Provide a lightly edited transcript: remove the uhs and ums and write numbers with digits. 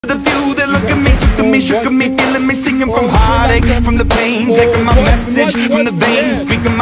The view, they look at me, took to me, shook at me, feeling me, singing from heartache, from the pain, taking my message from the veins, speaking my